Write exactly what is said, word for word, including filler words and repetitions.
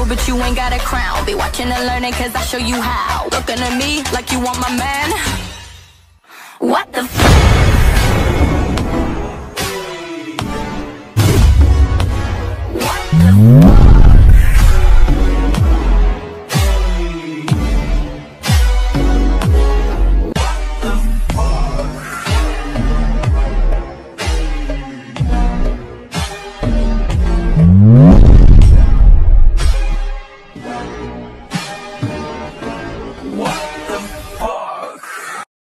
but you ain't got a crown. Be watching and learning cause I show you how. Looking at me like you want my man. What the f